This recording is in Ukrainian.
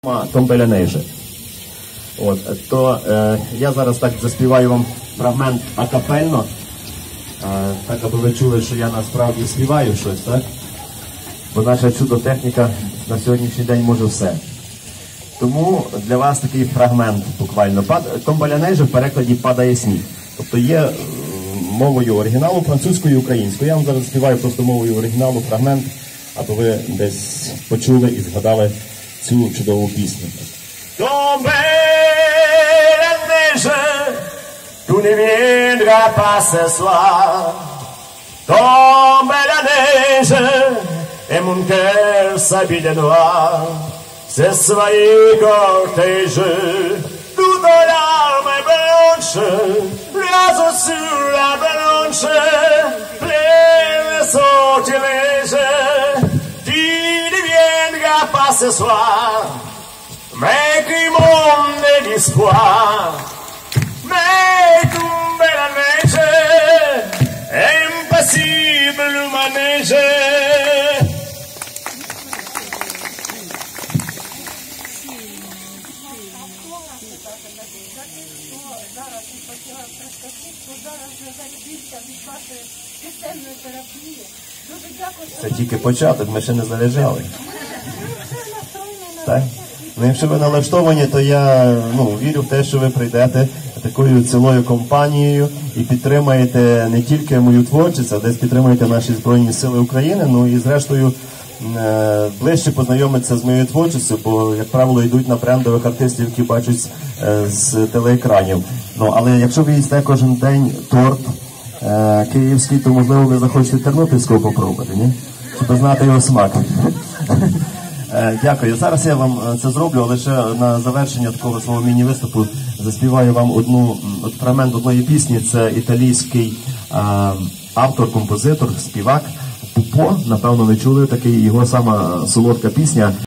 Том Белянейже. То я зараз так заспіваю вам фрагмент акапельно, так аби ви чули, що я насправді співаю щось, так? Бо наша чудо-техніка на сьогоднішній день може все. Тому для вас такий фрагмент буквально. Том Белянейже в перекладі «Падає сніг». Тобто є мовою оригіналу, французькою і українською. Я вам зараз співаю просто мовою оригіналу фрагмент, аби ви десь почули і згадали цю чудову пісню. Tombe la neige, tu ne viendras pas ce soir. Tombe la neige, et mon cœur s'habille de noir. C'est soyez cortège, toute l'arme blanche, l'oiseau sur la blanche, plein de sortilèges. Tu ne viendras pas ce soir. Mais qui monde d'espoir, mais tombe la neige, impossible le manège. Це тільки початок, ми ще не заряджали. Так? Ну, якщо ви налаштовані, то я вірю в те, що ви прийдете такою цілою компанією і підтримаєте не тільки мою творчість, а десь підтримаєте наші Збройні Сили України, ну і зрештою ближче познайомитися з моєю творчістю, бо, як правило, йдуть на брендових артистів, які бачать з телеекранів. Але якщо ви їсте кожен день торт київський, то, можливо, ви захочете тернопільського попробувати, ні? Щоб знати його смак. Дякую. Зараз я вам це зроблю, але ще на завершення такого свого міні-виступу заспіваю вам фрагмент одної пісні. Це італійський автор, композитор, співак Пупо. Напевно, ви чули, такий його сама солодка пісня.